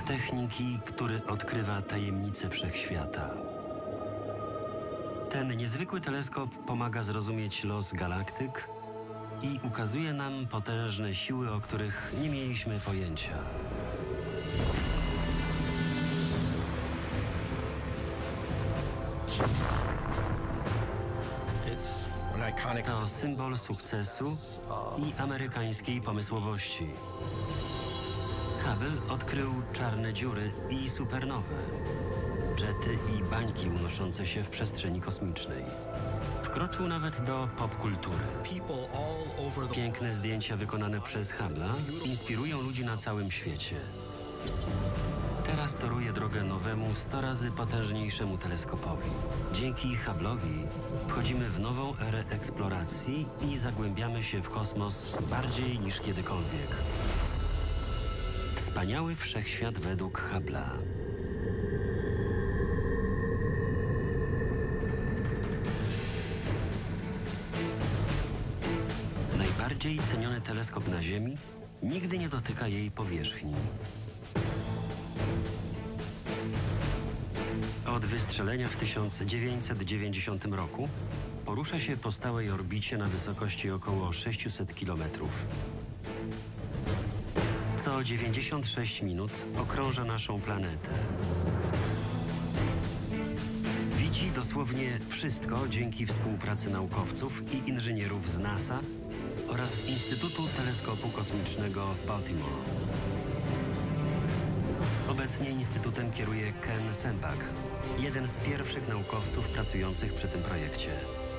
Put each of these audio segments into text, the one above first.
techniki, który odkrywa tajemnice wszechświata. Ten niezwykły teleskop pomaga zrozumieć los galaktyk i ukazuje nam potężne siły, o których nie mieliśmy pojęcia. To symbol sukcesu i amerykańskiej pomysłowości. Hubble odkrył czarne dziury i supernowe, jety i bańki unoszące się w przestrzeni kosmicznej. Wkroczył nawet do popkultury. Piękne zdjęcia wykonane przez Hubble'a inspirują ludzi na całym świecie. Teraz toruje drogę nowemu, 100 razy potężniejszemu teleskopowi. Dzięki Hubble'owi wchodzimy w nową erę eksploracji i zagłębiamy się w kosmos bardziej niż kiedykolwiek. Wspaniały wszechświat według Hubble'a. Najbardziej ceniony teleskop na Ziemi nigdy nie dotyka jej powierzchni. Od wystrzelenia w 1990 roku porusza się po stałej orbicie na wysokości około 600 km. Co 96 minut okrąża naszą planetę. Widzi dosłownie wszystko dzięki współpracy naukowców i inżynierów z NASA oraz Instytutu Teleskopu Kosmicznego w Baltimore. Obecnie instytutem kieruje Ken Sempach, jeden z pierwszych naukowców pracujących przy tym projekcie.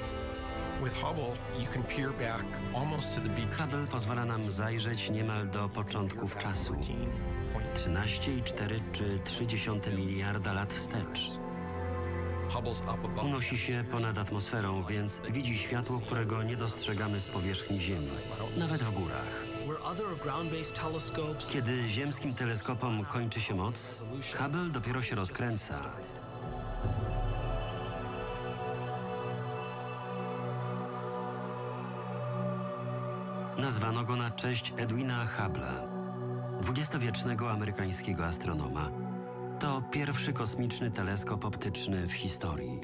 Hubble pozwala nam zajrzeć niemal do początków czasu. 13,4 czy 0,3 miliarda lat wstecz. Unosi się ponad atmosferą, więc widzi światło, którego nie dostrzegamy z powierzchni Ziemi, nawet w górach. Kiedy ziemskim teleskopom kończy się moc, Hubble dopiero się rozkręca. Nazwano go na cześć Edwina Hubble'a, dwudziestowiecznego amerykańskiego astronoma. To pierwszy kosmiczny teleskop optyczny w historii.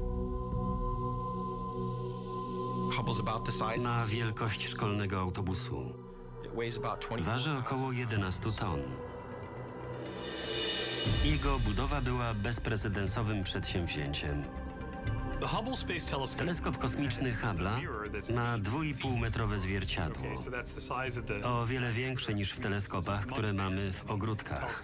Ma wielkość szkolnego autobusu. Waży około 11 ton. Jego budowa była bezprecedensowym przedsięwzięciem. Teleskop kosmiczny Hubble'a ma 2,5-metrowe zwierciadło, o wiele większe niż w teleskopach, które mamy w ogródkach.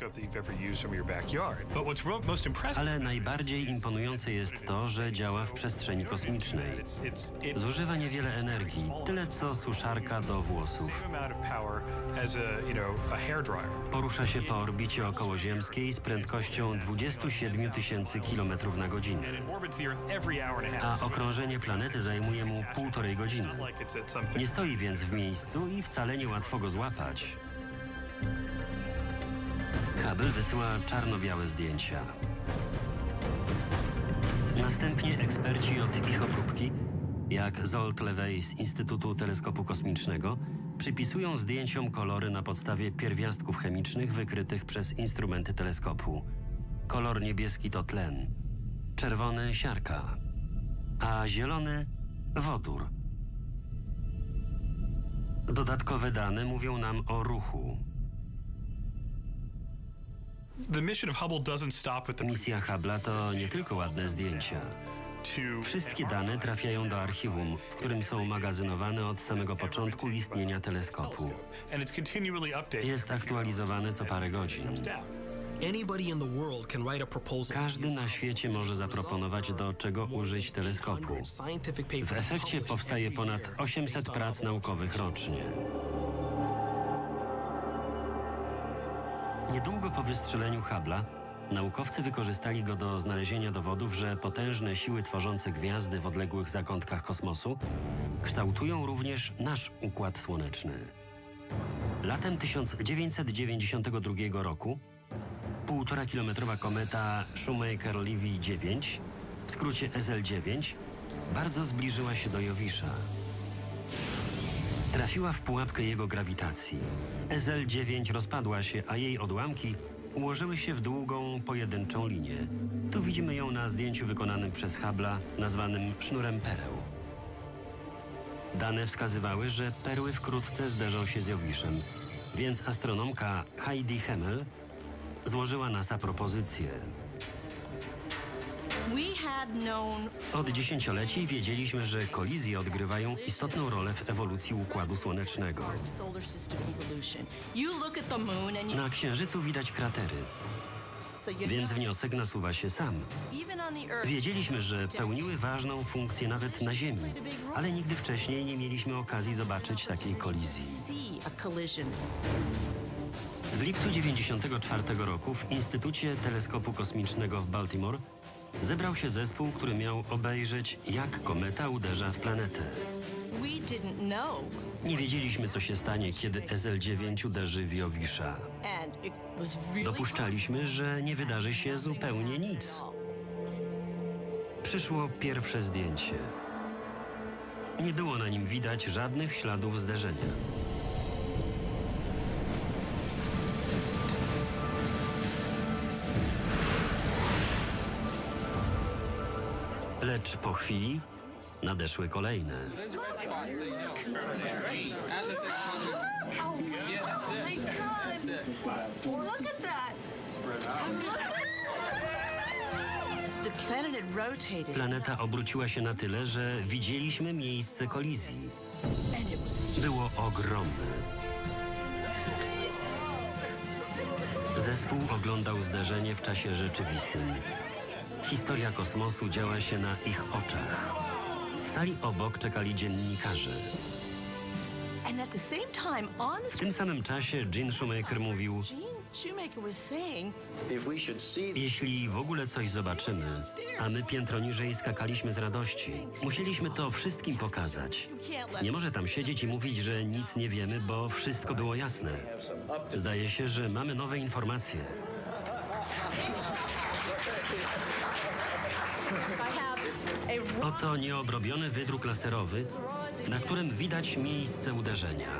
Ale najbardziej imponujące jest to, że działa w przestrzeni kosmicznej. Zużywa niewiele energii, tyle co suszarka do włosów. Porusza się po orbicie okołoziemskiej z prędkością 27 000 km na godzinę. A okrążenie planety zajmuje mu 1,5 godziny. Nie stoi więc w miejscu i wcale nie łatwo go złapać. Hubble wysyła czarno-białe zdjęcia. Następnie eksperci od ich obróbki, jak Zsolt Lewej z Instytutu Teleskopu Kosmicznego, przypisują zdjęciom kolory na podstawie pierwiastków chemicznych wykrytych przez instrumenty teleskopu. Kolor niebieski to tlen, czerwony siarka, a zielony wodór. Dodatkowe dane mówią nam o ruchu. Misja Hubble'a to nie tylko ładne zdjęcia. Wszystkie dane trafiają do archiwum, w którym są magazynowane od samego początku istnienia teleskopu. Jest aktualizowane co parę godzin. Każdy na świecie może zaproponować, do czego użyć teleskopu. W efekcie powstaje ponad 800 prac naukowych rocznie. Niedługo po wystrzeleniu Hubble'a naukowcy wykorzystali go do znalezienia dowodów, że potężne siły tworzące gwiazdy w odległych zakątkach kosmosu kształtują również nasz Układ Słoneczny. Latem 1992 roku 1,5-kilometrowa kometa Shoemaker-Levy 9, w skrócie SL9, bardzo zbliżyła się do Jowisza. Trafiła w pułapkę jego grawitacji. SL9 rozpadła się, a jej odłamki ułożyły się w długą, pojedynczą linię. Tu widzimy ją na zdjęciu wykonanym przez Hubble'a, nazwanym sznurem pereł. Dane wskazywały, że perły wkrótce zderzą się z Jowiszem, więc astronomka Heidi Hemmel złożyła NASA propozycję. Od dziesięcioleci wiedzieliśmy, że kolizje odgrywają istotną rolę w ewolucji Układu Słonecznego. Na Księżycu widać kratery, więc wniosek nasuwa się sam. Wiedzieliśmy, że pełniły ważną funkcję nawet na Ziemi, ale nigdy wcześniej nie mieliśmy okazji zobaczyć takiej kolizji. W lipcu 1994 roku w Instytucie Teleskopu Kosmicznego w Baltimore zebrał się zespół, który miał obejrzeć, jak kometa uderza w planetę. Nie wiedzieliśmy, co się stanie, kiedy SL9 uderzy w Jowisza. Dopuszczaliśmy, że nie wydarzy się zupełnie nic. Przyszło pierwsze zdjęcie. Nie było na nim widać żadnych śladów zderzenia. Lecz po chwili nadeszły kolejne. Planeta obróciła się na tyle, że widzieliśmy miejsce kolizji. Było ogromne. Zespół oglądał zderzenie w czasie rzeczywistym. Historia kosmosu działa się na ich oczach. W sali obok czekali dziennikarze. W tym samym czasie Gene Shoemaker mówił: jeśli w ogóle coś zobaczymy, a my piętro niżej skakaliśmy z radości, musieliśmy to wszystkim pokazać. Nie może tam siedzieć i mówić, że nic nie wiemy, bo wszystko było jasne. Zdaje się, że mamy nowe informacje. Oto nieobrobiony wydruk laserowy, na którym widać miejsce uderzenia.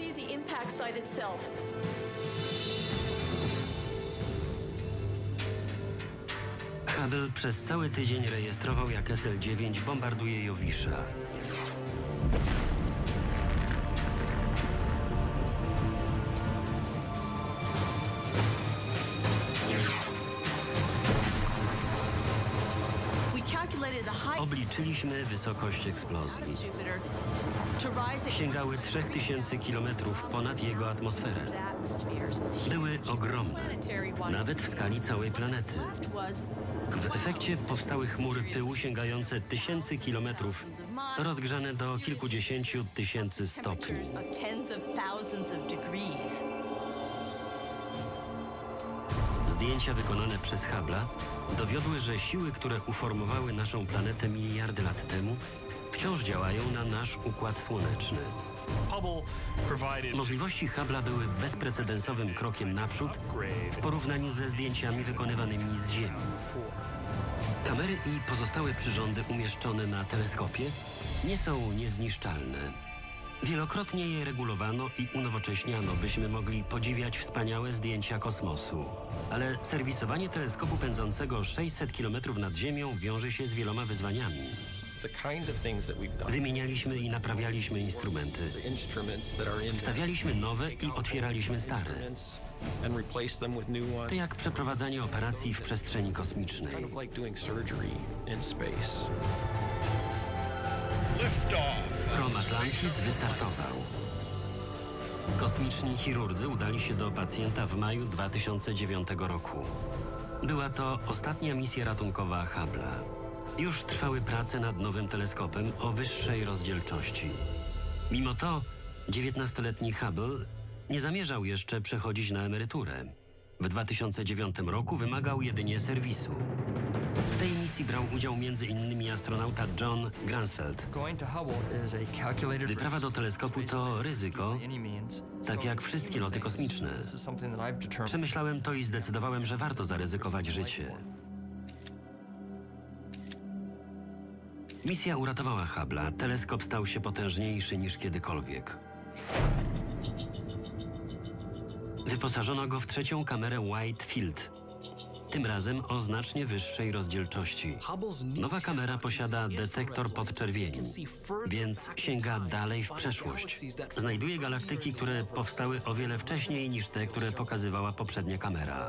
Hubble przez cały tydzień rejestrował, jak SL9 bombarduje Jowisza. Obliczyliśmy wysokość eksplozji. Sięgały 3000 kilometrów ponad jego atmosferę. Były ogromne, nawet w skali całej planety. W efekcie powstały chmury pyłu sięgające tysięcy kilometrów, rozgrzane do kilkudziesięciu tysięcy stopni. Zdjęcia wykonane przez Hubble'a dowiodły, że siły, które uformowały naszą planetę miliardy lat temu, wciąż działają na nasz Układ Słoneczny. Możliwości Hubble'a były bezprecedensowym krokiem naprzód w porównaniu ze zdjęciami wykonywanymi z Ziemi. Kamery i pozostałe przyrządy umieszczone na teleskopie nie są niezniszczalne. Wielokrotnie je regulowano i unowocześniano, byśmy mogli podziwiać wspaniałe zdjęcia kosmosu. Ale serwisowanie teleskopu pędzącego 600 km nad Ziemią wiąże się z wieloma wyzwaniami. Wymienialiśmy i naprawialiśmy instrumenty. Wstawialiśmy nowe i otwieraliśmy stare. To jak przeprowadzanie operacji w przestrzeni kosmicznej. Prom Atlantis wystartował. Kosmiczni chirurdzy udali się do pacjenta w maju 2009 roku. Była to ostatnia misja ratunkowa Hubble'a. Już trwały prace nad nowym teleskopem o wyższej rozdzielczości. Mimo to 19-letni Hubble nie zamierzał jeszcze przechodzić na emeryturę. W 2009 roku wymagał jedynie serwisu. W tej misji brał udział m.in. astronauta John Grunsfeld. Wyprawa do teleskopu to ryzyko, tak jak wszystkie loty kosmiczne. Przemyślałem to i zdecydowałem, że warto zaryzykować życie. Misja uratowała Hubble'a. Teleskop stał się potężniejszy niż kiedykolwiek. Wyposażono go w trzecią kamerę Wide Field, tym razem o znacznie wyższej rozdzielczości. Nowa kamera posiada detektor podczerwieni, więc sięga dalej w przeszłość. Znajduje galaktyki, które powstały o wiele wcześniej niż te, które pokazywała poprzednia kamera.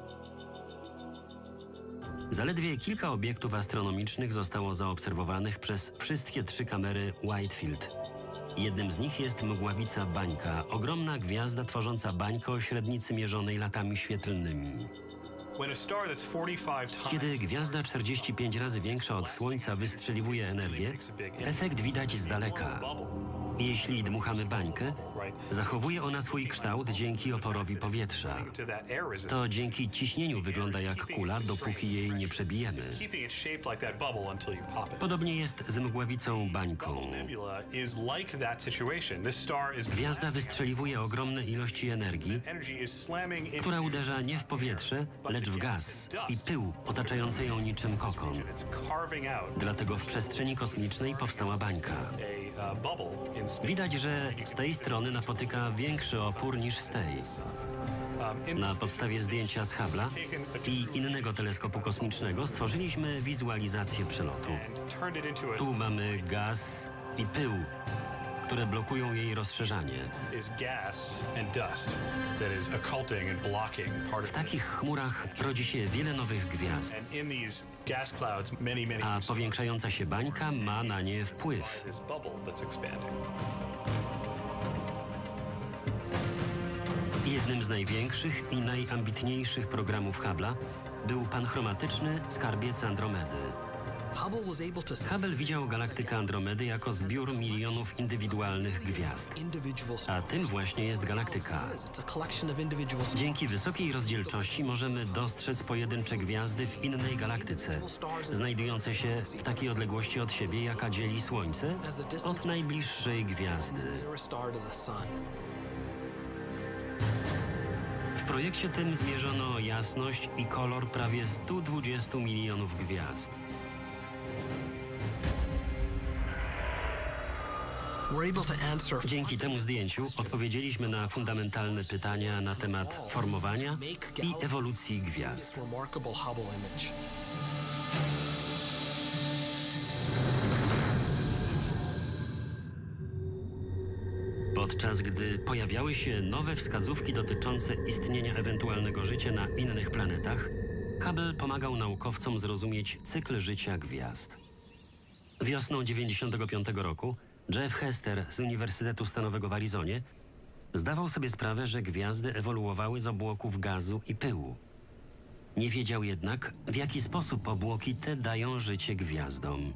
Zaledwie kilka obiektów astronomicznych zostało zaobserwowanych przez wszystkie trzy kamery Wide Field. Jednym z nich jest mgławica Bańka, ogromna gwiazda tworząca bańkę o średnicy mierzonej latami świetlnymi. Kiedy gwiazda 45 razy większa od Słońca wystrzeliwuje energię, efekt widać z daleka. Jeśli dmuchamy bańkę, zachowuje ona swój kształt dzięki oporowi powietrza. To dzięki ciśnieniu wygląda jak kula, dopóki jej nie przebijemy. Podobnie jest z mgławicą Bańką. Gwiazda wystrzeliwuje ogromne ilości energii, która uderza nie w powietrze, lecz w gaz i pył otaczający ją niczym kokon. Dlatego w przestrzeni kosmicznej powstała bańka. Widać, że z tej strony napotyka większy opór niż z tej. Na podstawie zdjęcia z Hubble'a i innego teleskopu kosmicznego stworzyliśmy wizualizację przelotu. Tu mamy gaz i pył, które blokują jej rozszerzanie. W takich chmurach rodzi się wiele nowych gwiazd, a powiększająca się bańka ma na nie wpływ. Jednym z największych i najambitniejszych programów Hubble'a był panchromatyczny skarbiec Andromedy. Hubble widział galaktykę Andromedy jako zbiór milionów indywidualnych gwiazd, a tym właśnie jest galaktyka. Dzięki wysokiej rozdzielczości możemy dostrzec pojedyncze gwiazdy w innej galaktyce, znajdujące się w takiej odległości od siebie, jaka dzieli Słońce od najbliższej gwiazdy. W projekcie tym zmierzono jasność i kolor prawie 120 milionów gwiazd. Dzięki temu zdjęciu odpowiedzieliśmy na fundamentalne pytania na temat formowania i ewolucji gwiazd. Podczas gdy pojawiały się nowe wskazówki dotyczące istnienia ewentualnego życia na innych planetach, Hubble pomagał naukowcom zrozumieć cykl życia gwiazd. Wiosną 1995 roku Jeff Hester z Uniwersytetu Stanowego w Arizonie zdawał sobie sprawę, że gwiazdy ewoluowały z obłoków gazu i pyłu. Nie wiedział jednak, w jaki sposób obłoki te dają życie gwiazdom.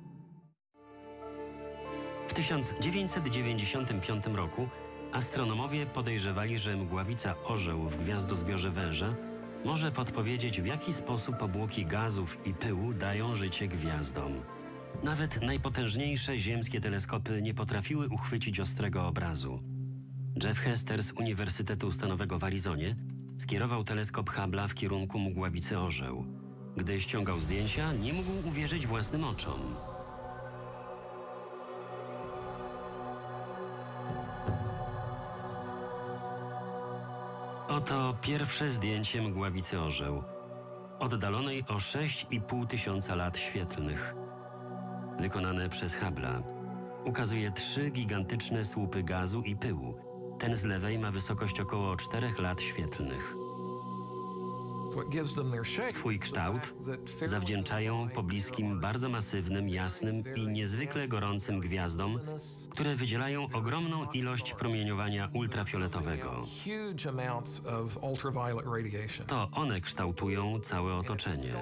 W 1995 roku astronomowie podejrzewali, że mgławica orzeł w gwiazdozbiorze węża może podpowiedzieć, w jaki sposób obłoki gazów i pyłu dają życie gwiazdom. Nawet najpotężniejsze ziemskie teleskopy nie potrafiły uchwycić ostrego obrazu. Jeff Hester z Uniwersytetu Stanowego w Arizonie skierował teleskop Hubble'a w kierunku mgławicy orzeł. Gdy ściągał zdjęcia, nie mógł uwierzyć własnym oczom. Oto pierwsze zdjęcie mgławicy orzeł, oddalonej o 6,5 tysiąca lat świetlnych. Wykonane przez Hubble'a. Ukazuje 3 gigantyczne słupy gazu i pyłu. Ten z lewej ma wysokość około 4 lat świetlnych. Swój kształt zawdzięczają pobliskim, bardzo masywnym, jasnym i niezwykle gorącym gwiazdom, które wydzielają ogromną ilość promieniowania ultrafioletowego. To one kształtują całe otoczenie.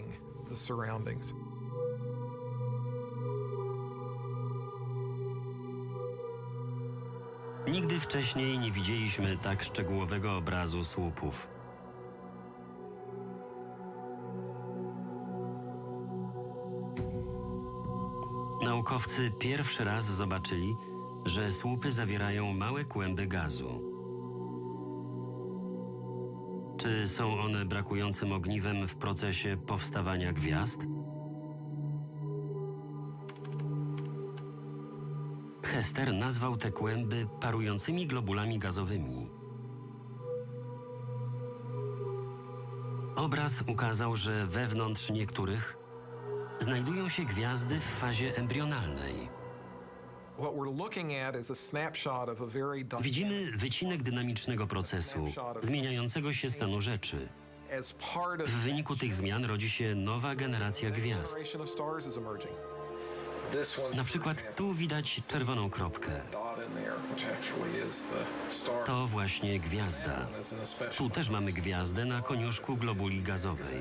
Nigdy wcześniej nie widzieliśmy tak szczegółowego obrazu słupów. Naukowcy pierwszy raz zobaczyli, że słupy zawierają małe kłęby gazu. Czy są one brakującym ogniwem w procesie powstawania gwiazd? Hester nazwał te kłęby parującymi globulami gazowymi. Obraz ukazał, że wewnątrz niektórych znajdują się gwiazdy w fazie embrionalnej. Widzimy wycinek dynamicznego procesu, zmieniającego się stanu rzeczy. W wyniku tych zmian rodzi się nowa generacja gwiazd. Na przykład tu widać czerwoną kropkę. To właśnie gwiazda. Tu też mamy gwiazdę na koniuszku globuli gazowej.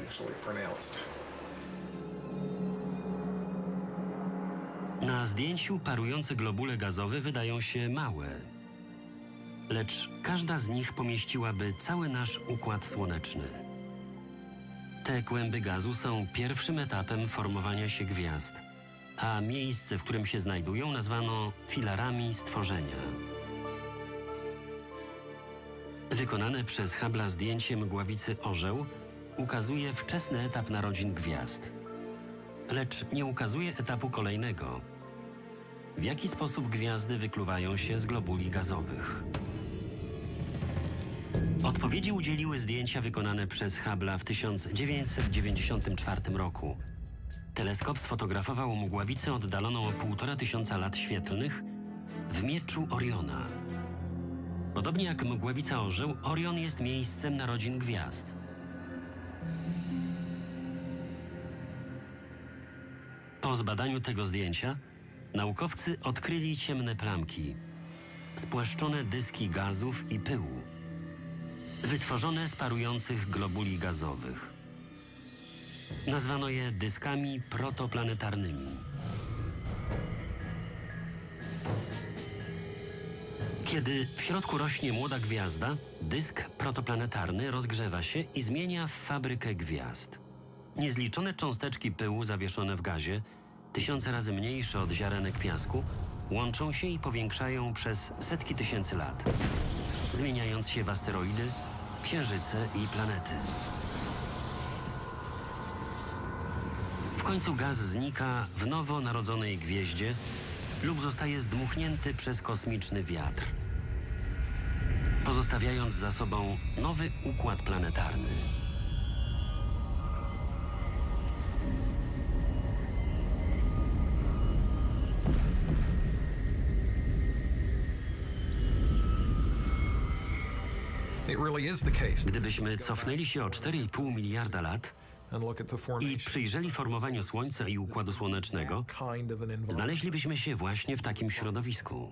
Na zdjęciu parujące globule gazowe wydają się małe, lecz każda z nich pomieściłaby cały nasz układ słoneczny. Te kłęby gazu są pierwszym etapem formowania się gwiazd, a miejsce, w którym się znajdują, nazwano filarami stworzenia. Wykonane przez Hubble'a zdjęcie mgławicy orzeł ukazuje wczesny etap narodzin gwiazd, lecz nie ukazuje etapu kolejnego. W jaki sposób gwiazdy wykluwają się z globuli gazowych? Odpowiedzi udzieliły zdjęcia wykonane przez Hubble'a w 1994 roku. Teleskop sfotografował mgławicę oddaloną o 1500 lat świetlnych w mieczu Oriona. Podobnie jak mgławica orzeł, Orion jest miejscem narodzin gwiazd. Po zbadaniu tego zdjęcia naukowcy odkryli ciemne plamki, spłaszczone dyski gazów i pyłu, wytworzone z parujących globuli gazowych. Nazwano je dyskami protoplanetarnymi. Kiedy w środku rośnie młoda gwiazda, dysk protoplanetarny rozgrzewa się i zmienia w fabrykę gwiazd. Niezliczone cząsteczki pyłu zawieszone w gazie, tysiące razy mniejsze od ziarenek piasku, łączą się i powiększają przez setki tysięcy lat, zmieniając się w asteroidy, księżyce i planety. W końcu gaz znika w nowo narodzonej gwieździe lub zostaje zdmuchnięty przez kosmiczny wiatr, pozostawiając za sobą nowy układ planetarny. Gdybyśmy cofnęli się o 4,5 miliarda lat i przyjrzeli formowaniu Słońca i Układu Słonecznego, znaleźlibyśmy się właśnie w takim środowisku.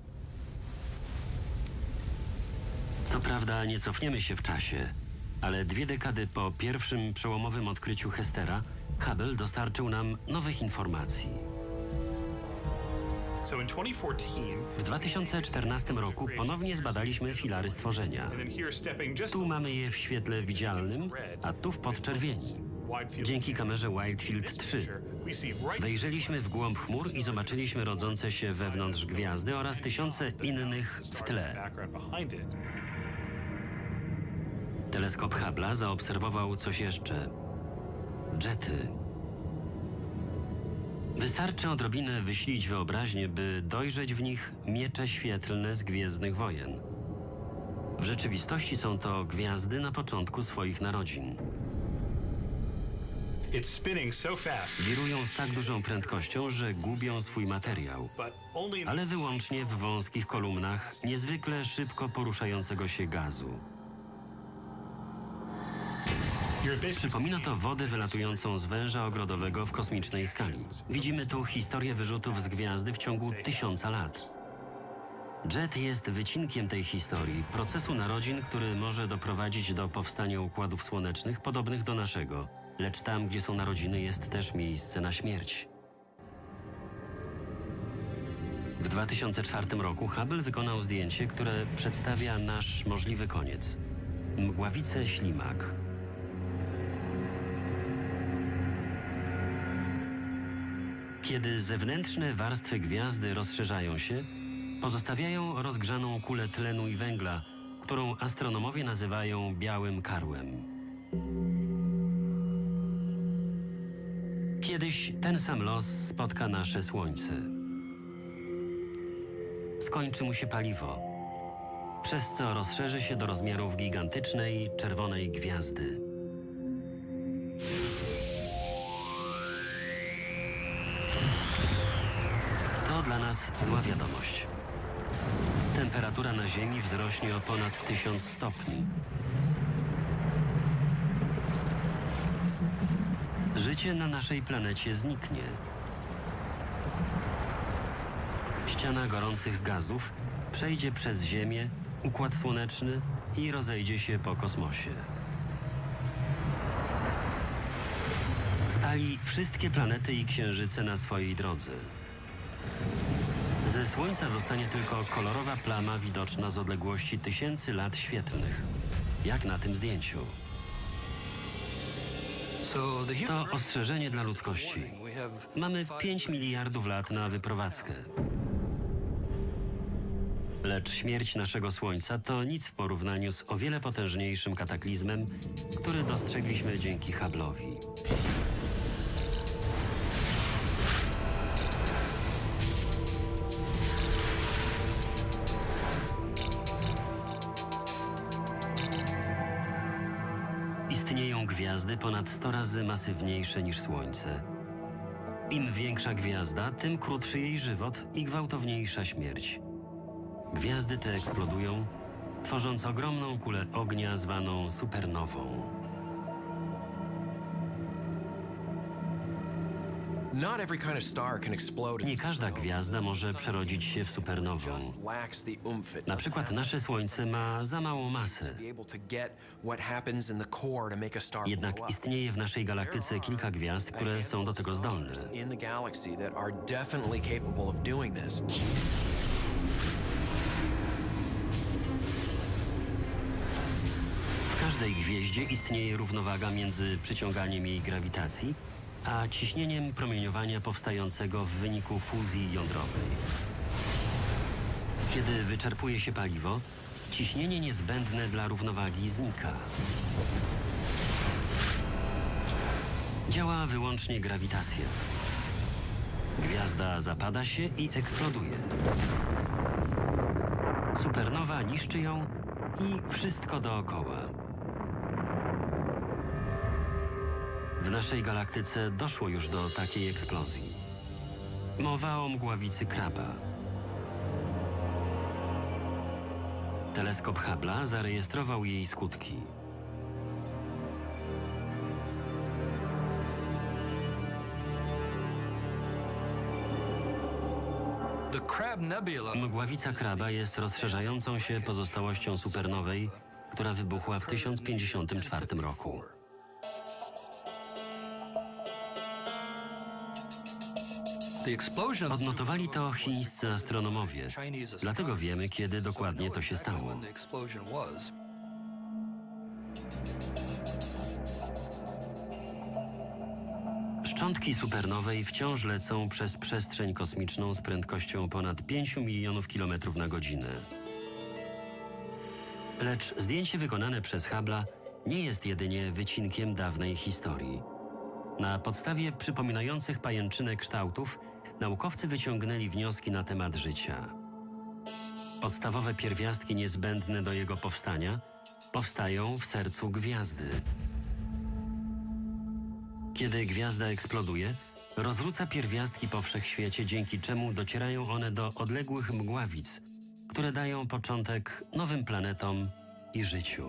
Co prawda nie cofniemy się w czasie, ale 2 dekady po pierwszym przełomowym odkryciu Hestera, Hubble dostarczył nam nowych informacji. W 2014 roku ponownie zbadaliśmy filary stworzenia. Tu mamy je w świetle widzialnym, a tu w podczerwieni. Dzięki kamerze Wide Field 3 wejrzeliśmy w głąb chmur i zobaczyliśmy rodzące się wewnątrz gwiazdy oraz tysiące innych w tle. Teleskop Hubble'a zaobserwował coś jeszcze. Jety. Wystarczy odrobinę wyślić wyobraźnię, by dojrzeć w nich miecze świetlne z Gwiezdnych Wojen. W rzeczywistości są to gwiazdy na początku swoich narodzin. Wirują z tak dużą prędkością, że gubią swój materiał, ale wyłącznie w wąskich kolumnach niezwykle szybko poruszającego się gazu. Przypomina to wodę wylatującą z węża ogrodowego w kosmicznej skali. Widzimy tu historię wyrzutów z gwiazdy w ciągu 1000 lat. Jet jest wycinkiem tej historii, procesu narodzin, który może doprowadzić do powstania układów słonecznych podobnych do naszego. Lecz tam, gdzie są narodziny, jest też miejsce na śmierć. W 2004 roku Hubble wykonał zdjęcie, które przedstawia nasz możliwy koniec. Mgławicę ślimak. Kiedy zewnętrzne warstwy gwiazdy rozszerzają się, pozostawiają rozgrzaną kulę tlenu i węgla, którą astronomowie nazywają białym karłem. Kiedyś ten sam los spotka nasze Słońce. Skończy mu się paliwo, przez co rozszerzy się do rozmiarów gigantycznej czerwonej gwiazdy. To dla nas zła wiadomość. Temperatura na Ziemi wzrośnie o ponad 1000 stopni. Życie na naszej planecie zniknie. Ściana gorących gazów przejdzie przez Ziemię, Układ Słoneczny i rozejdzie się po kosmosie. Spali wszystkie planety i księżyce na swojej drodze. Ze Słońca zostanie tylko kolorowa plama widoczna z odległości tysięcy lat świetlnych, jak na tym zdjęciu. To ostrzeżenie dla ludzkości. Mamy 5 miliardów lat na wyprowadzkę. Lecz śmierć naszego Słońca to nic w porównaniu z o wiele potężniejszym kataklizmem, który dostrzegliśmy dzięki Hubble'owi. Istnieją gwiazdy ponad 100 razy masywniejsze niż Słońce. Im większa gwiazda, tym krótszy jej żywot i gwałtowniejsza śmierć. Gwiazdy te eksplodują, tworząc ogromną kulę ognia zwaną supernową. Nie każda gwiazda może przerodzić się w supernową. Na przykład nasze Słońce ma za małą masę. Jednak istnieje w naszej galaktyce kilka gwiazd, które są do tego zdolne. W każdej gwieździe istnieje równowaga między przyciąganiem jej grawitacji a ciśnieniem promieniowania powstającego w wyniku fuzji jądrowej. Kiedy wyczerpuje się paliwo, ciśnienie niezbędne dla równowagi znika. Działa wyłącznie grawitacja. Gwiazda zapada się i eksploduje. Supernowa niszczy ją i wszystko dookoła. W naszej galaktyce doszło już do takiej eksplozji. Mowa o mgławicy Crabba. Teleskop Hubble'a zarejestrował jej skutki. Mgławica Crabba jest rozszerzającą się pozostałością supernowej, która wybuchła w 1054 roku. Odnotowali to chińscy astronomowie, dlatego wiemy, kiedy dokładnie to się stało. Szczątki supernowej wciąż lecą przez przestrzeń kosmiczną z prędkością ponad 5 milionów kilometrów na godzinę. Lecz zdjęcie wykonane przez Hubble'a nie jest jedynie wycinkiem dawnej historii. Na podstawie przypominających pajęczynę kształtów naukowcy wyciągnęli wnioski na temat życia. Podstawowe pierwiastki niezbędne do jego powstania powstają w sercu gwiazdy. Kiedy gwiazda eksploduje, rozrzuca pierwiastki po wszechświecie, dzięki czemu docierają one do odległych mgławic, które dają początek nowym planetom i życiu.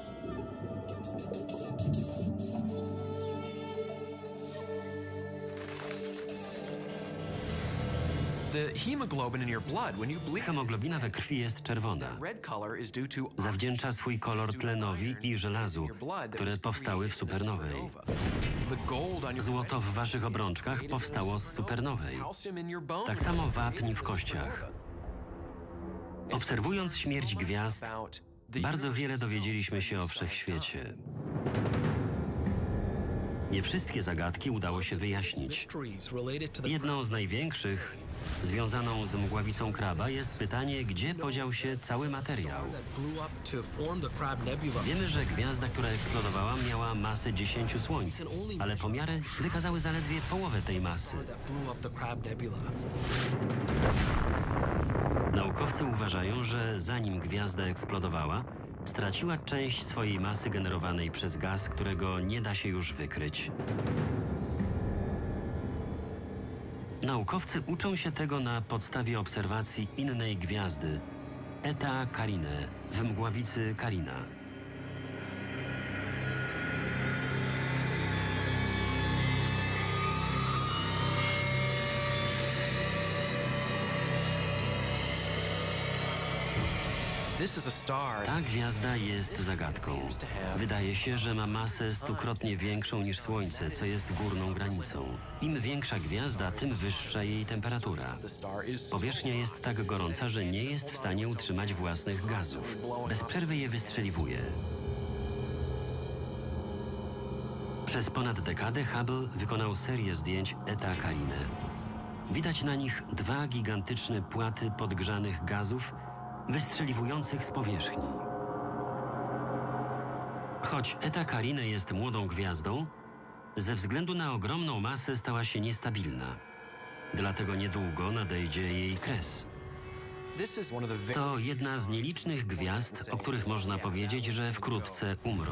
Hemoglobina we krwi jest czerwona. Zawdzięcza swój kolor tlenowi i żelazu, które powstały w supernowej. Złoto w waszych obrączkach powstało z supernowej. Tak samo wapń w kościach. Obserwując śmierć gwiazd, bardzo wiele dowiedzieliśmy się o wszechświecie. Nie wszystkie zagadki udało się wyjaśnić. Jedną z największych, związaną z mgławicą Crabba, jest pytanie, gdzie podział się cały materiał. Wiemy, że gwiazda, która eksplodowała, miała masę 10 Słońc, ale pomiary wykazały zaledwie połowę tej masy. Naukowcy uważają, że zanim gwiazda eksplodowała, straciła część swojej masy generowanej przez gaz, którego nie da się już wykryć. Naukowcy uczą się tego na podstawie obserwacji innej gwiazdy, Eta Carinae, w mgławicy Carina. Ta gwiazda jest zagadką. Wydaje się, że ma masę stukrotnie większą niż Słońce, co jest górną granicą. Im większa gwiazda, tym wyższa jej temperatura. Powierzchnia jest tak gorąca, że nie jest w stanie utrzymać własnych gazów. Bez przerwy je wystrzeliwuje. Przez ponad dekadę Hubble wykonał serię zdjęć Eta Carinae. Widać na nich dwa gigantyczne płaty podgrzanych gazów, wystrzeliwujących z powierzchni. Choć Eta Carinae jest młodą gwiazdą, ze względu na ogromną masę stała się niestabilna. Dlatego niedługo nadejdzie jej kres. To jedna z nielicznych gwiazd, o których można powiedzieć, że wkrótce umrą.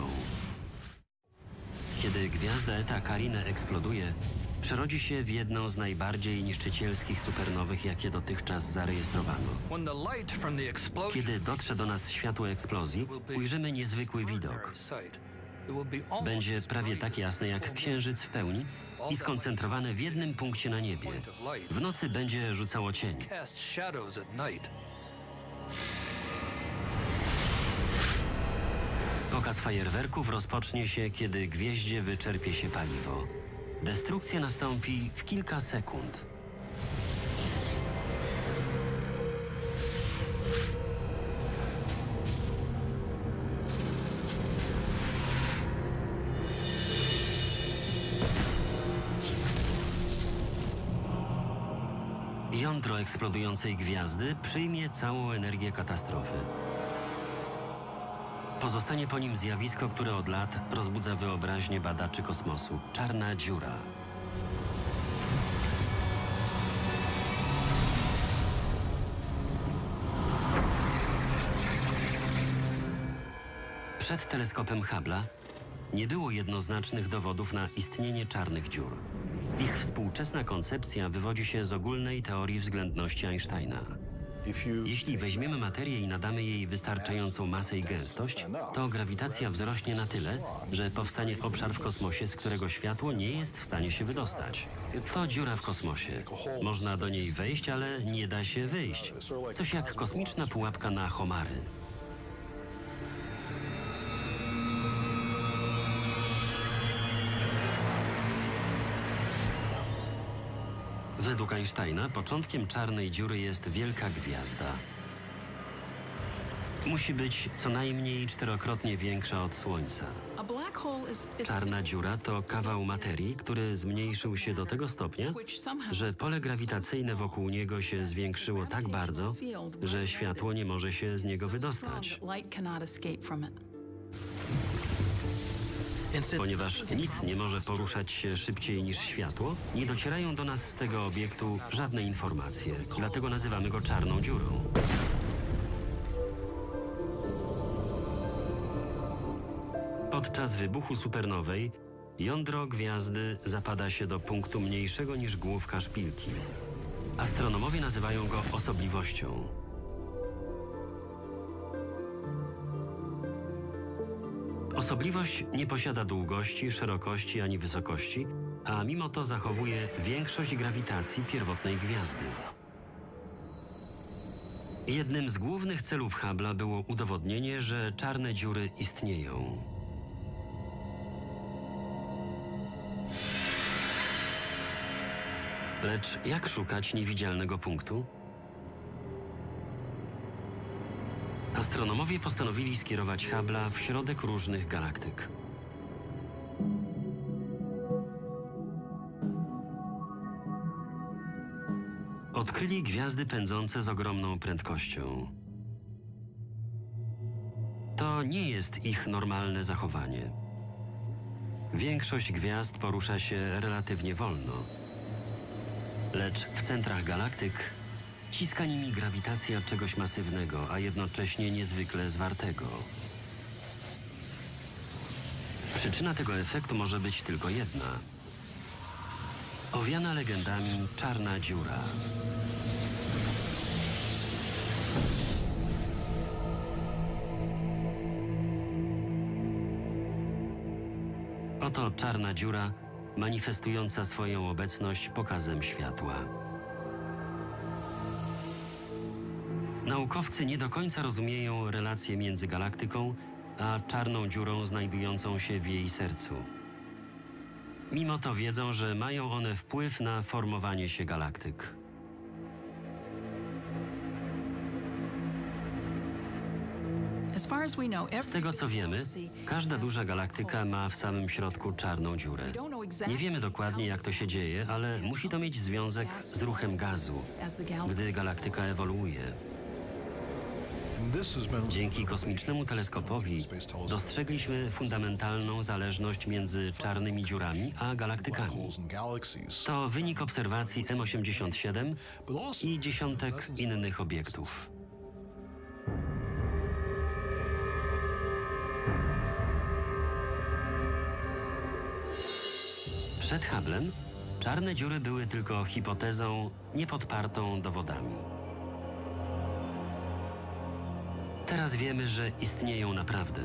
Kiedy gwiazda Eta Carinae eksploduje, przerodzi się w jedną z najbardziej niszczycielskich supernowych, jakie dotychczas zarejestrowano. Kiedy dotrze do nas światło eksplozji, ujrzymy niezwykły widok. Będzie prawie tak jasne jak Księżyc w pełni i skoncentrowane w jednym punkcie na niebie. W nocy będzie rzucało cień. Pokaz fajerwerków rozpocznie się, kiedy gwieździe wyczerpie się paliwo. Destrukcja nastąpi w kilka sekund. Jądro eksplodującej gwiazdy przyjmie całą energię katastrofy. Pozostanie po nim zjawisko, które od lat rozbudza wyobraźnię badaczy kosmosu – czarna dziura. Przed teleskopem Hubble'a nie było jednoznacznych dowodów na istnienie czarnych dziur. Ich współczesna koncepcja wywodzi się z ogólnej teorii względności Einsteina. Jeśli weźmiemy materię i nadamy jej wystarczającą masę i gęstość, to grawitacja wzrośnie na tyle, że powstanie obszar w kosmosie, z którego światło nie jest w stanie się wydostać. To dziura w kosmosie. Można do niej wejść, ale nie da się wyjść. Coś jak kosmiczna pułapka na homary. Według Einsteina początkiem czarnej dziury jest wielka gwiazda. Musi być co najmniej 4-krotnie większa od Słońca. Czarna dziura to kawał materii, który zmniejszył się do tego stopnia, że pole grawitacyjne wokół niego się zwiększyło tak bardzo, że światło nie może się z niego wydostać. Ponieważ nic nie może poruszać się szybciej niż światło, nie docierają do nas z tego obiektu żadne informacje. Dlatego nazywamy go czarną dziurą. Podczas wybuchu supernowej jądro gwiazdy zapada się do punktu mniejszego niż główka szpilki. Astronomowie nazywają go osobliwością. Osobliwość nie posiada długości, szerokości ani wysokości, a mimo to zachowuje większość grawitacji pierwotnej gwiazdy. Jednym z głównych celów Hubble'a było udowodnienie, że czarne dziury istnieją. Lecz jak szukać niewidzialnego punktu? Astronomowie postanowili skierować Hubble'a w środek różnych galaktyk. Odkryli gwiazdy pędzące z ogromną prędkością. To nie jest ich normalne zachowanie. Większość gwiazd porusza się relatywnie wolno. Lecz w centrach galaktyk ciska nimi grawitacja czegoś masywnego, a jednocześnie niezwykle zwartego. Przyczyna tego efektu może być tylko jedna. Owiana legendami czarna dziura. Oto czarna dziura, manifestująca swoją obecność pokazem światła. Naukowcy nie do końca rozumieją relacje między galaktyką a czarną dziurą znajdującą się w jej sercu. Mimo to wiedzą, że mają one wpływ na formowanie się galaktyk. Z tego co wiemy, każda duża galaktyka ma w samym środku czarną dziurę. Nie wiemy dokładnie, jak to się dzieje, ale musi to mieć związek z ruchem gazu, gdy galaktyka ewoluuje. Dzięki kosmicznemu teleskopowi dostrzegliśmy fundamentalną zależność między czarnymi dziurami a galaktykami. To wynik obserwacji M87 i dziesiątek innych obiektów. Przed Hubblem czarne dziury były tylko hipotezą niepodpartą dowodami. Teraz wiemy, że istnieją naprawdę.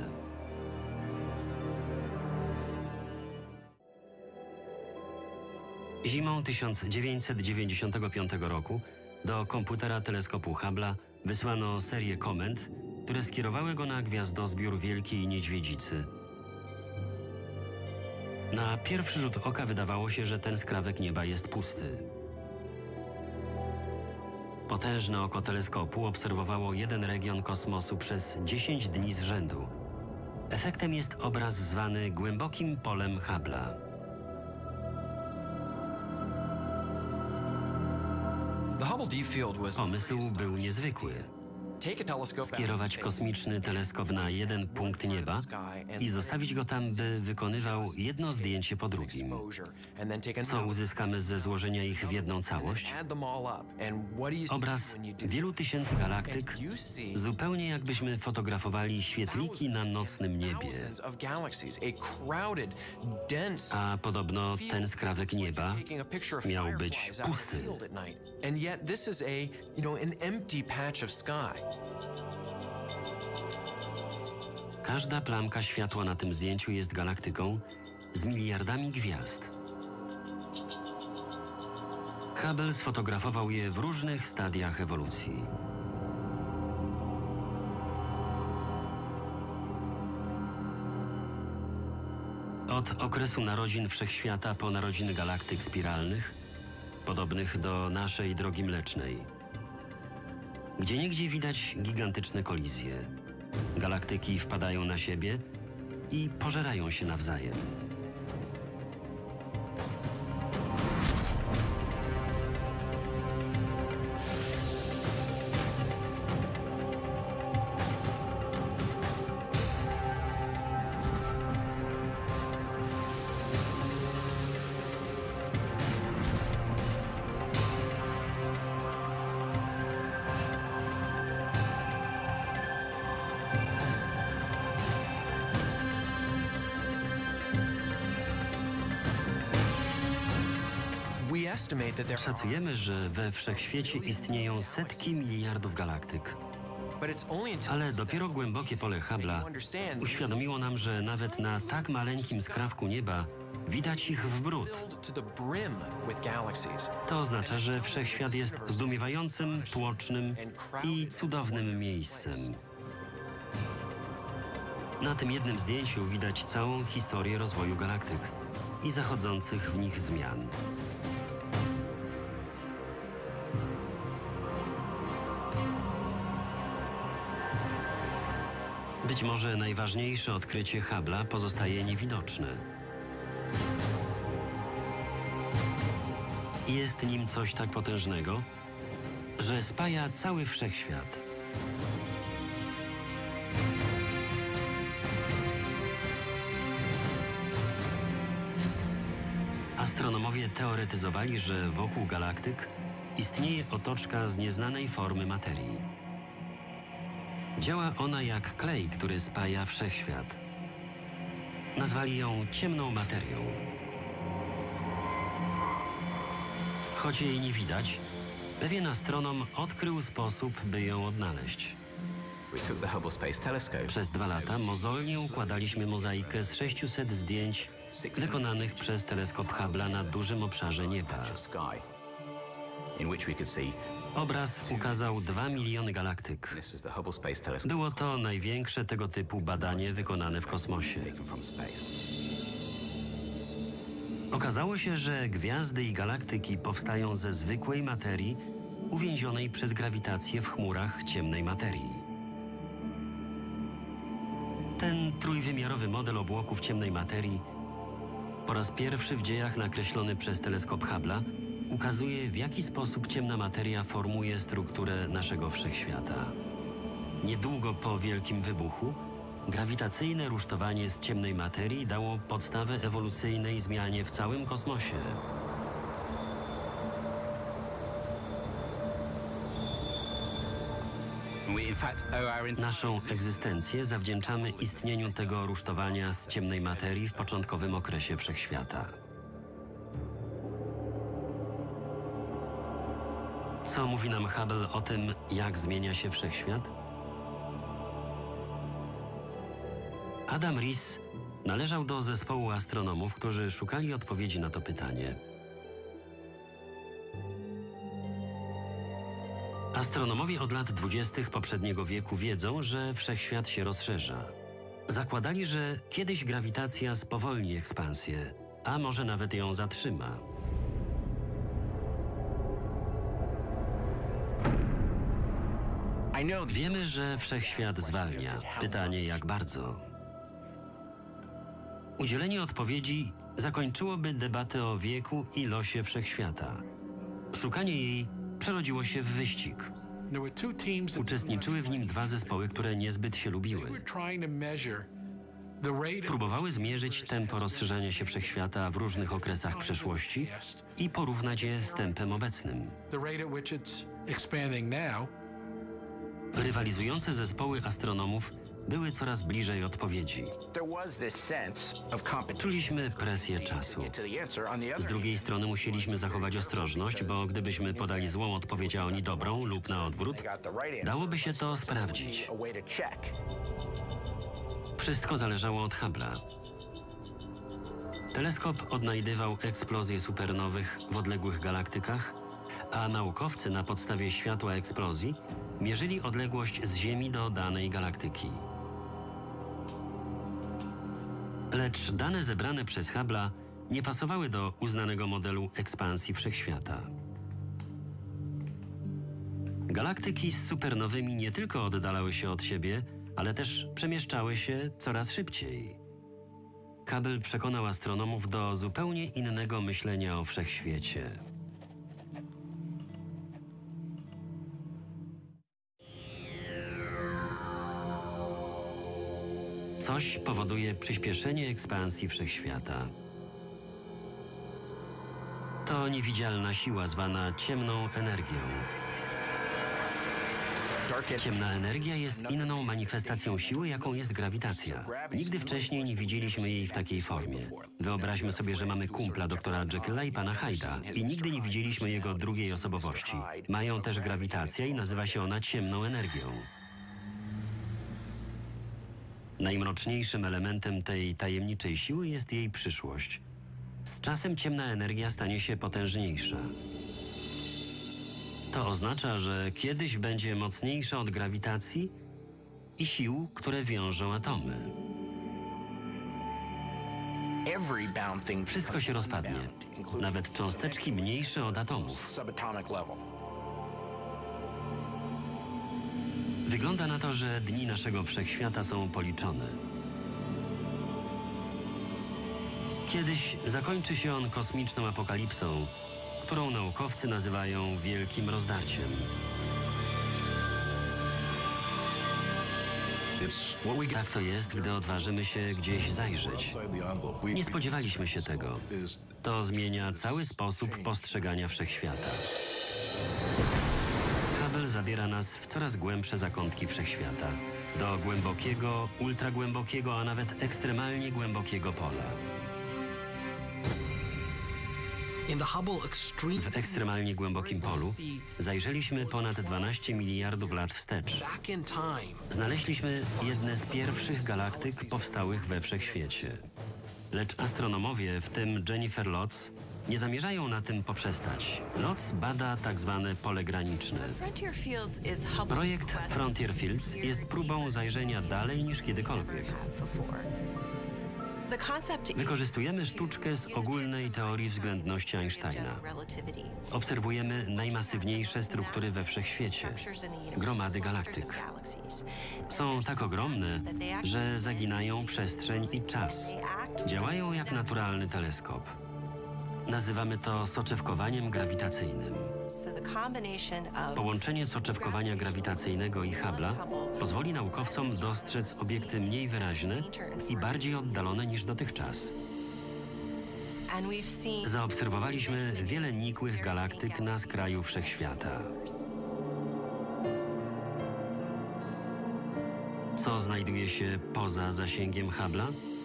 Zimą 1995 roku do komputera teleskopu Hubble'a wysłano serię komend, które skierowały go na gwiazdozbiór Wielkiej Niedźwiedzicy. Na pierwszy rzut oka wydawało się, że ten skrawek nieba jest pusty. Potężne oko teleskopu obserwowało jeden region kosmosu przez 10 dni z rzędu. Efektem jest obraz zwany głębokim polem Hubble'a. Pomysł był niezwykły. Skierować kosmiczny teleskop na jeden punkt nieba i zostawić go tam, by wykonywał jedno zdjęcie po drugim. Co uzyskamy ze złożenia ich w jedną całość? Obraz wielu tysięcy galaktyk, zupełnie jakbyśmy fotografowali świetliki na nocnym niebie. A podobno ten skrawek nieba miał być pusty. Każda plamka światła na tym zdjęciu jest galaktyką z miliardami gwiazd. Hubble sfotografował je w różnych stadiach ewolucji. Od okresu narodzin wszechświata po narodziny galaktyk spiralnych, podobnych do naszej Drogi Mlecznej. Gdzieniegdzie widać gigantyczne kolizje. Galaktyki wpadają na siebie i pożerają się nawzajem. Szacujemy, że we wszechświecie istnieją setki miliardów galaktyk. Ale dopiero głębokie pole Hubble'a uświadomiło nam, że nawet na tak maleńkim skrawku nieba widać ich w bród. To oznacza, że wszechświat jest zdumiewającym, tłocznym i cudownym miejscem. Na tym jednym zdjęciu widać całą historię rozwoju galaktyk i zachodzących w nich zmian. Być może najważniejsze odkrycie Hubble'a pozostaje niewidoczne. Jest nim coś tak potężnego, że spaja cały wszechświat. Astronomowie teoretyzowali, że wokół galaktyk istnieje otoczka z nieznanej formy materii. Działa ona jak klej, który spaja wszechświat. Nazwali ją ciemną materią. Choć jej nie widać, pewien astronom odkrył sposób, by ją odnaleźć. Przez 2 lata mozolnie układaliśmy mozaikę z 600 zdjęć wykonanych przez teleskop Hubble'a na dużym obszarze nieba. Obraz ukazał 2 miliony galaktyk. Było to największe tego typu badanie wykonane w kosmosie. Okazało się, że gwiazdy i galaktyki powstają ze zwykłej materii uwięzionej przez grawitację w chmurach ciemnej materii. Ten trójwymiarowy model obłoków ciemnej materii, po raz pierwszy w dziejach nakreślony przez teleskop Hubble'a, ukazuje, w jaki sposób ciemna materia formuje strukturę naszego wszechświata. Niedługo po Wielkim Wybuchu grawitacyjne rusztowanie z ciemnej materii dało podstawę ewolucyjnej zmianie w całym kosmosie. Naszą egzystencję zawdzięczamy istnieniu tego rusztowania z ciemnej materii w początkowym okresie wszechświata. Co mówi nam Hubble o tym, jak zmienia się wszechświat? Adam Riess należał do zespołu astronomów, którzy szukali odpowiedzi na to pytanie. Astronomowie od lat 20. poprzedniego wieku wiedzą, że wszechświat się rozszerza. Zakładali, że kiedyś grawitacja spowolni ekspansję, a może nawet ją zatrzyma. Wiemy, że wszechświat zwalnia. Pytanie, jak bardzo? Udzielenie odpowiedzi zakończyłoby debatę o wieku i losie wszechświata. Szukanie jej przerodziło się w wyścig. Uczestniczyły w nim 2 zespoły, które niezbyt się lubiły. Próbowały zmierzyć tempo rozszerzania się wszechświata w różnych okresach przeszłości i porównać je z tempem obecnym. Rywalizujące zespoły astronomów były coraz bliżej odpowiedzi. Czuliśmy presję czasu. Z drugiej strony musieliśmy zachować ostrożność, bo gdybyśmy podali złą odpowiedź, a oni dobrą lub na odwrót, dałoby się to sprawdzić. Wszystko zależało od Hubble'a. Teleskop odnajdywał eksplozje supernowych w odległych galaktykach, a naukowcy na podstawie światła eksplozji mierzyli odległość z Ziemi do danej galaktyki. Lecz dane zebrane przez Hubble'a nie pasowały do uznanego modelu ekspansji wszechświata. Galaktyki z supernowymi nie tylko oddalały się od siebie, ale też przemieszczały się coraz szybciej. Hubble przekonał astronomów do zupełnie innego myślenia o wszechświecie. Coś powoduje przyspieszenie ekspansji wszechświata. To niewidzialna siła zwana ciemną energią. Ciemna energia jest inną manifestacją siły, jaką jest grawitacja. Nigdy wcześniej nie widzieliśmy jej w takiej formie. Wyobraźmy sobie, że mamy kumpla doktora Jekylla i pana Hyde'a i nigdy nie widzieliśmy jego drugiej osobowości. Mają też grawitację i nazywa się ona ciemną energią. Najmroczniejszym elementem tej tajemniczej siły jest jej przyszłość. Z czasem ciemna energia stanie się potężniejsza. To oznacza, że kiedyś będzie mocniejsza od grawitacji i sił, które wiążą atomy. Wszystko się rozpadnie, nawet cząsteczki mniejsze od atomów. Wygląda na to, że dni naszego wszechświata są policzone. Kiedyś zakończy się on kosmiczną apokalipsą, którą naukowcy nazywają Wielkim Rozdarciem. Tak to jest, gdy odważymy się gdzieś zajrzeć. Nie spodziewaliśmy się tego. To zmienia cały sposób postrzegania wszechświata. Hubble zabiera nas w coraz głębsze zakątki wszechświata. Do głębokiego, ultragłębokiego, a nawet ekstremalnie głębokiego pola. W ekstremalnie głębokim polu zajrzeliśmy ponad 12 miliardów lat wstecz. Znaleźliśmy jedne z pierwszych galaktyk powstałych we wszechświecie. Lecz astronomowie, w tym Jennifer Lotz, nie zamierzają na tym poprzestać. Lotz bada tak zwane pole graniczne. Projekt Frontier Fields jest próbą zajrzenia dalej niż kiedykolwiek. Wykorzystujemy sztuczkę z ogólnej teorii względności Einsteina. Obserwujemy najmasywniejsze struktury we wszechświecie, gromady galaktyk. Są tak ogromne, że zaginają przestrzeń i czas. Działają jak naturalny teleskop. Nazywamy to soczewkowaniem grawitacyjnym. Połączenie soczewkowania grawitacyjnego i Hubble'a pozwoli naukowcom dostrzec obiekty mniej wyraźne i bardziej oddalone niż dotychczas. Zaobserwowaliśmy wiele nikłych galaktyk na skraju wszechświata. Co znajduje się poza zasięgiem Hubble'a?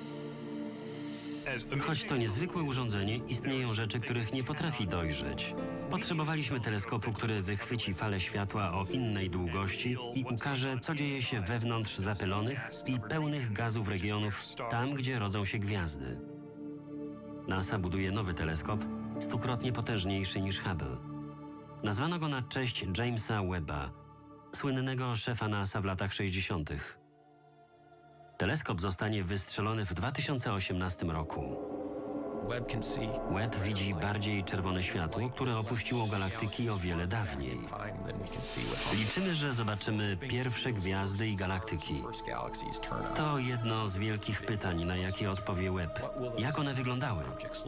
Choć to niezwykłe urządzenie, istnieją rzeczy, których nie potrafi dojrzeć. Potrzebowaliśmy teleskopu, który wychwyci falę światła o innej długości i ukaże, co dzieje się wewnątrz zapylonych i pełnych gazów regionów, tam, gdzie rodzą się gwiazdy. NASA buduje nowy teleskop, stukrotnie potężniejszy niż Hubble. Nazwano go na cześć Jamesa Webba, słynnego szefa NASA w latach 60. Teleskop zostanie wystrzelony w 2018 roku. Webb widzi bardziej czerwone światło, które opuściło galaktyki o wiele dawniej. Liczymy, że zobaczymy pierwsze gwiazdy i galaktyki. To jedno z wielkich pytań, na jakie odpowie Webb. Jak one wyglądały?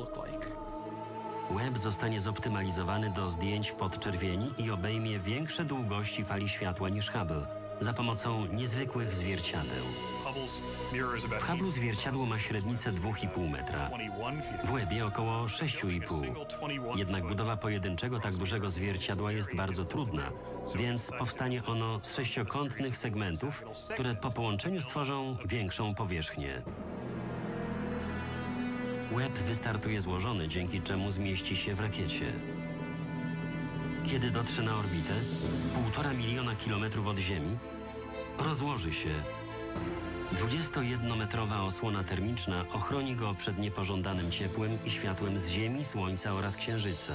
Webb zostanie zoptymalizowany do zdjęć w podczerwieni i obejmie większe długości fali światła niż Hubble za pomocą niezwykłych zwierciadeł. W Hubble'u zwierciadło ma średnicę 2,5 metra, w Webbie około 6,5. Jednak budowa pojedynczego tak dużego zwierciadła jest bardzo trudna, więc powstanie ono z sześciokątnych segmentów, które po połączeniu stworzą większą powierzchnię. Webb wystartuje złożony, dzięki czemu zmieści się w rakiecie. Kiedy dotrze na orbitę, 1,5 miliona kilometrów od Ziemi, rozłoży się. 21-metrowa osłona termiczna ochroni go przed niepożądanym ciepłem i światłem z Ziemi, Słońca oraz Księżyca.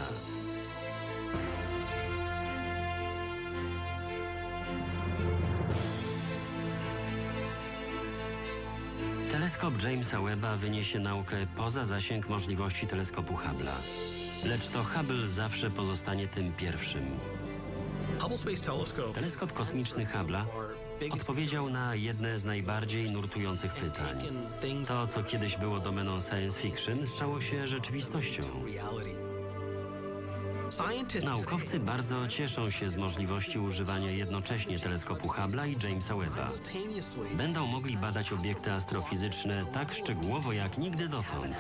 Teleskop Jamesa Webba wyniesie naukę poza zasięg możliwości teleskopu Hubble'a. Lecz to Hubble zawsze pozostanie tym pierwszym. Teleskop kosmiczny Hubble'a odpowiedział na jedne z najbardziej nurtujących pytań. To, co kiedyś było domeną science fiction, stało się rzeczywistością. Naukowcy bardzo cieszą się z możliwości używania jednocześnie teleskopu Hubble'a i Jamesa Webba. Będą mogli badać obiekty astrofizyczne tak szczegółowo jak nigdy dotąd.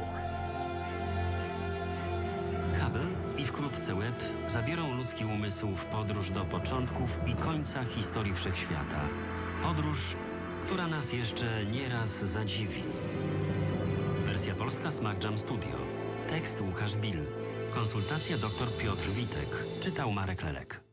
Hubble i wkrótce Webb zabiorą ludzki umysł w podróż do początków i końca historii wszechświata. Podróż, która nas jeszcze nieraz zadziwi. Wersja polska Smack Jam Studio. Tekst Łukasz Bill. Konsultacja dr Piotr Witek. Czytał Marek Lelek.